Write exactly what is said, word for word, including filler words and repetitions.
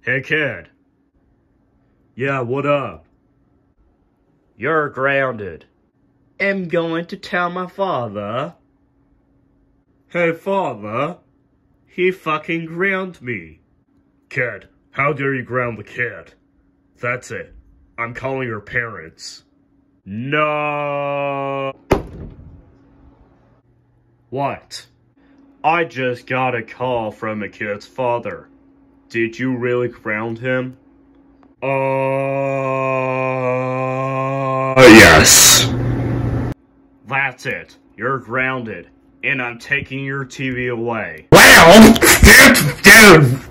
Hey kid. Yeah, what up? You're grounded. I'm going to tell my father. Hey father, he fucking grounded me. Kid, how dare you ground the kid? That's it. I'm calling your parents. No. What? I just got a call from a kid's father. Did you really ground him? Uh, yes. That's it. You're grounded, and I'm taking your T V away. Well, get down.